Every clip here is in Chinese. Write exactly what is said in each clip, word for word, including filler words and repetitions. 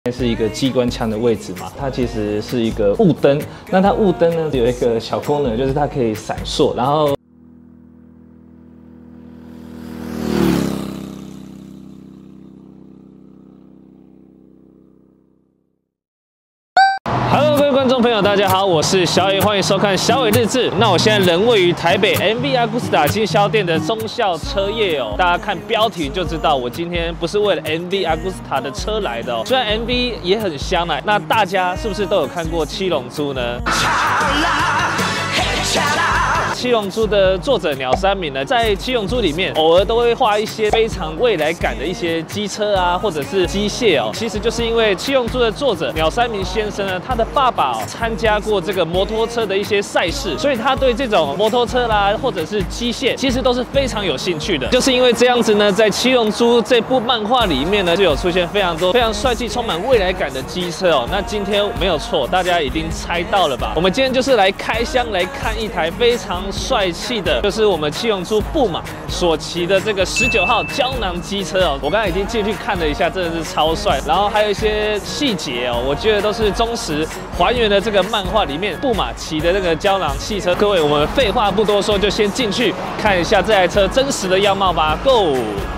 是一个机关枪的位置嘛，它其实是一个雾灯。那它雾灯呢有一个小功能，就是它可以闪烁，然后。 Hello， 各位观众朋友，大家好，我是小伟，欢迎收看小伟日志。那我现在人位于台北 M V Agusta 经销店的忠孝车业哦。大家看标题就知道，我今天不是为了 M V Agusta 的车来的哦。虽然 M V 也很香啊，那大家是不是都有看过《七龙珠》呢？ 七龙珠的作者鸟山明呢，在七龙珠里面偶尔都会画一些非常未来感的一些机车啊，或者是机械哦。其实就是因为七龙珠的作者鸟山明先生呢，他的爸爸哦参加过这个摩托车的一些赛事，所以他对这种摩托车啦，或者是机械，其实都是非常有兴趣的。就是因为这样子呢，在七龙珠这部漫画里面呢，就有出现非常多非常帅气、充满未来感的机车哦。那今天没有错，大家一定猜到了吧？我们今天就是来开箱来看一台非常 帅气的，就是我们七龙珠布马所骑的这个十九号胶囊机车哦。我刚才已经进去看了一下，真的是超帅。然后还有一些细节哦，我觉得都是忠实还原了这个漫画里面布马骑的这个胶囊汽车。各位，我们废话不多说，就先进去看一下这台车真实的样貌吧。Go！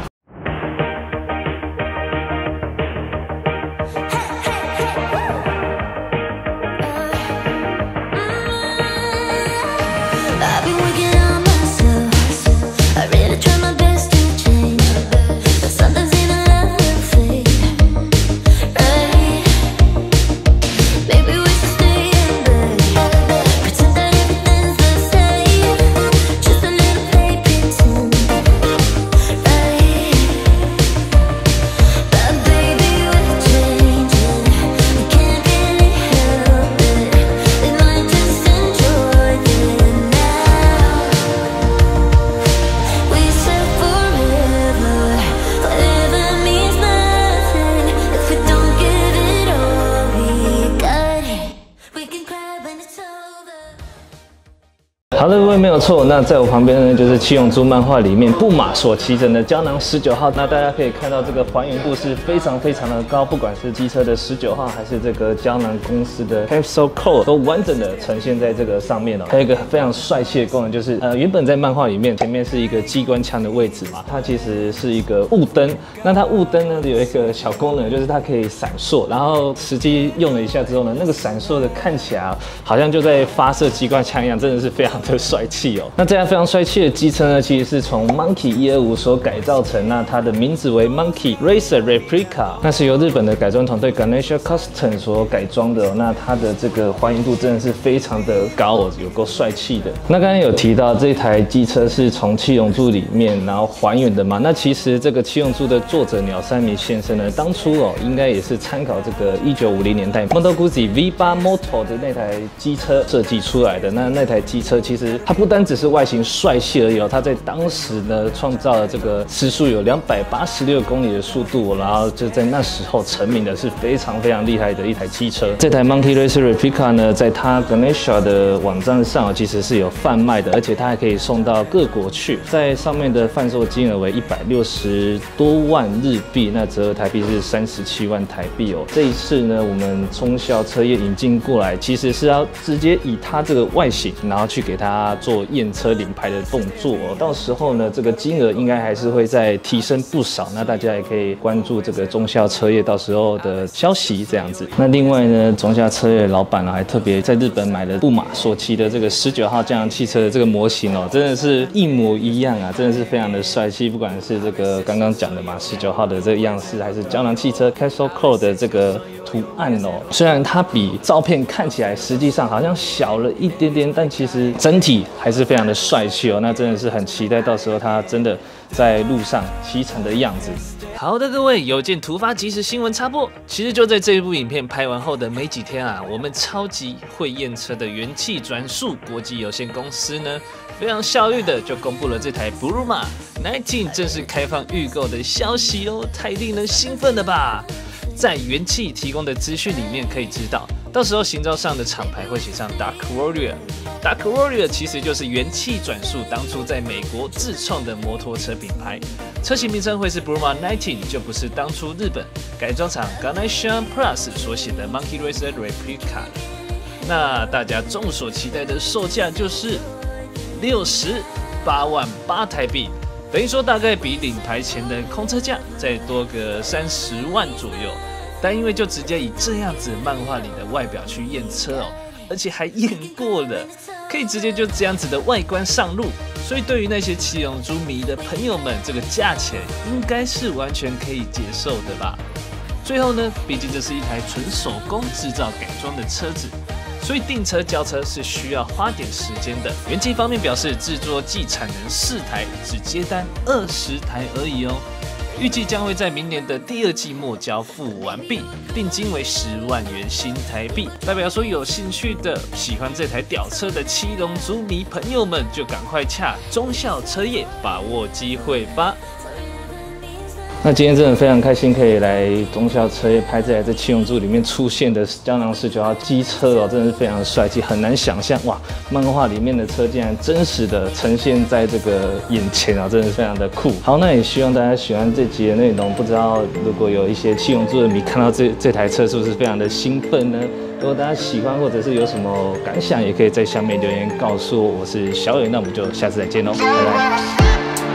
好的，各位没有错。那在我旁边呢，就是七龙珠漫画里面布马所骑乘的胶囊十九号。那大家可以看到，这个还原度是非常非常的高，不管是机车的十九号，还是这个胶囊公司的 Capsule Core， 都完整的呈现在这个上面哦。还有一个非常帅气的功能，就是呃，原本在漫画里面前面是一个机关枪的位置嘛，它其实是一个雾灯。那它雾灯呢有一个小功能，就是它可以闪烁。然后实际用了一下之后呢，那个闪烁的看起来好像就在发射机关枪一样，真的是非常的 帅气哦！那这台非常帅气的机车呢，其实是从 Monkey 一二五所改造成，那它的名字为 Monkey Racer Replica， 那是由日本的改装团队 Ganesha Custom 所改装的哦。那它的这个还原度真的是非常的高哦，有够帅气的。那刚才有提到这台机车是从七龙珠里面然后还原的嘛？那其实这个七龙珠的作者鸟山明先生呢，当初哦应该也是参考这个一九五零年代 Moto Guzzi V 八 Moto 的那台机车设计出来的。那那台机车其实 它不单只是外形帅气而已哦，它在当时呢创造了这个时速有两百八十六公里的速度，然后就在那时候成名的是非常非常厉害的一台汽车。这台 Monkey Racer Replica 呢，在它 Ganesha 的网站上其实是有贩卖的，而且它还可以送到各国去，在上面的贩售金额为一百六十多万日币，那折合台币是三十七万台币哦。这一次呢，我们忠孝车业引进过来，其实是要直接以它这个外形，然后去给它做验车领牌的动作哦。到时候呢，这个金额应该还是会再提升不少。那大家也可以关注这个忠孝车业到时候的消息这样子。那另外呢，忠孝车业老板呢还特别在日本买了布马所骑的这个十九号胶囊汽车的这个模型哦，真的是一模一样啊，真的是非常的帅气。不管是这个刚刚讲的嘛，十九号的这个样式，还是胶囊汽车 Capsule Core 的这个 图案哦，虽然它比照片看起来实际上好像小了一点点，但其实整体还是非常的帅气哦。那真的是很期待到时候它真的在路上骑乘的样子。好的，各位，有件突发即时新闻插播。其实就在这一部影片拍完后的没几天啊，我们超级会验车的元气转速国际有限公司呢，非常效率的就公布了这台 Bruma 十九正式开放预购的消息哦，太令人兴奋了吧！在元气提供的资讯里面可以知道， 到时候行照上的厂牌会写上 Dark Warrior。Dark Warrior 其实就是元气转速当初在美国自创的摩托车品牌，车型名称会是 Bruma 十九，就不是当初日本改装厂 Ganesha Plus 所写的 Monkey Racer Replica。那大家众所期待的售价就是六十八万八台币，等于说大概比领牌前的空车价再多个三十万左右。但因为就直接以这样子漫画里的外表去验车哦，而且还验过了，可以直接就这样子的外观上路，所以对于那些七龙珠迷的朋友们，这个价钱应该是完全可以接受的吧。最后呢，毕竟这是一台纯手工制造改装的车子，所以订车交车是需要花点时间的。元气方面表示，制作既产能四台，只接单二十台而已哦。预计将会在明年的第二季末交付完毕，定金为十万元新台币。代表说，有兴趣的、喜欢这台屌车的七龙珠迷朋友们，就赶快洽中校车业，把握机会吧。 那今天真的非常开心，可以来中校车业拍这台在七龙珠里面出现的胶囊十九号机车哦，真的是非常帅气，很难想象哇，漫画里面的车竟然真实的呈现在这个眼前啊，真的是非常的酷。好，那也希望大家喜欢这集的内容，不知道如果有一些七龙珠的迷看到这这台车，是不是非常的兴奋呢？如果大家喜欢或者是有什么感想，也可以在下面留言告诉我。我是小伟，那我们就下次再见喽，拜拜。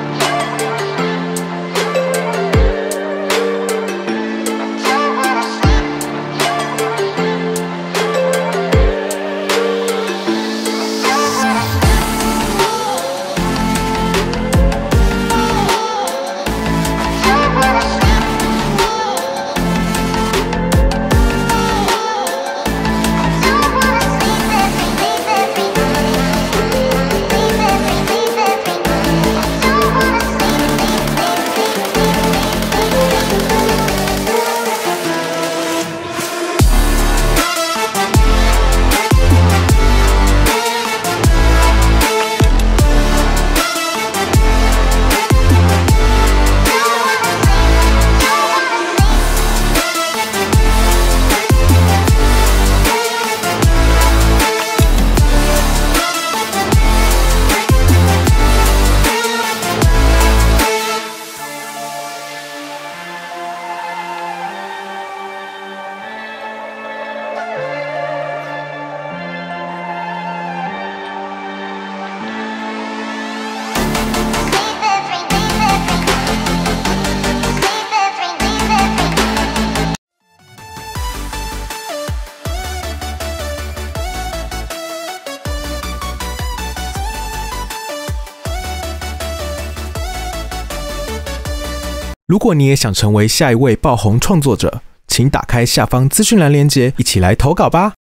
如果你也想成为下一位爆红创作者，请打开下方资讯栏连结，一起来投稿吧。